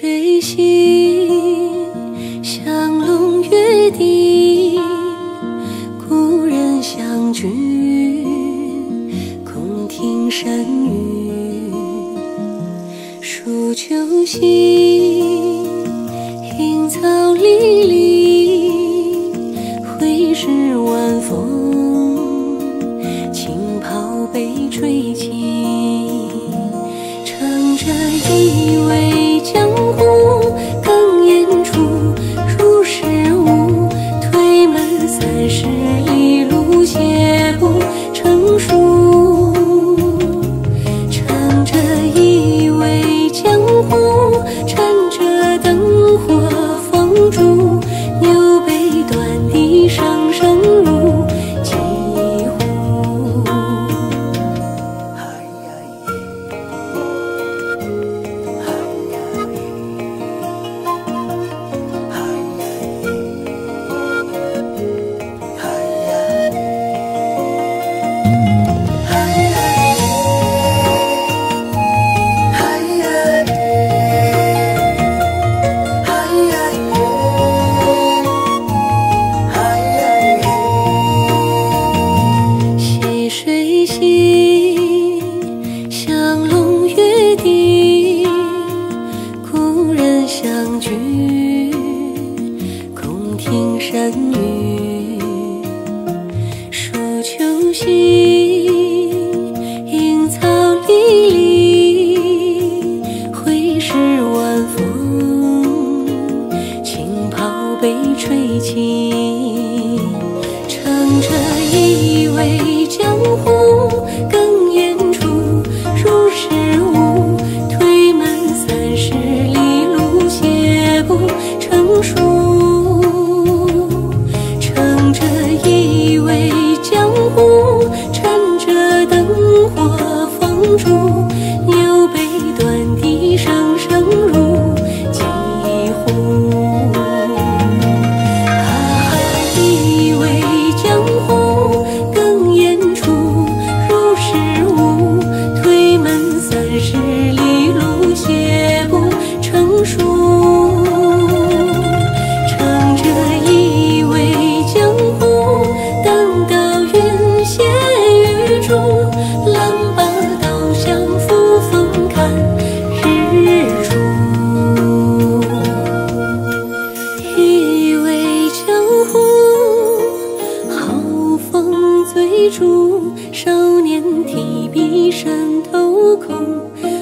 水行，相龙约定，故人相聚，共听山雨。数秋行，阴草离离，会是晚风，轻抛北吹起。乘着一味江湖，更演出如是无。推门30里路，鞋步成熟。乘着一味江湖，趁着灯火放逐，牛背断笛声声入几乎。水行，相龙约定，故人相聚，共听山雨。数秋行，阴草离离，会是晚风，轻抛北吹起。乘着一味江湖，更演出如是无。推门30里路，鞋步成熟。乘着一味江湖，趁着灯火放逐，牛背断笛声声入几乎。一味江湖，更演出如是无。推门30里路，鞋步成熟。乘着一味江湖，等到云歇雨住，郎把刀相扶，风看日出。一味江湖，好风醉住，少年提笔山头空。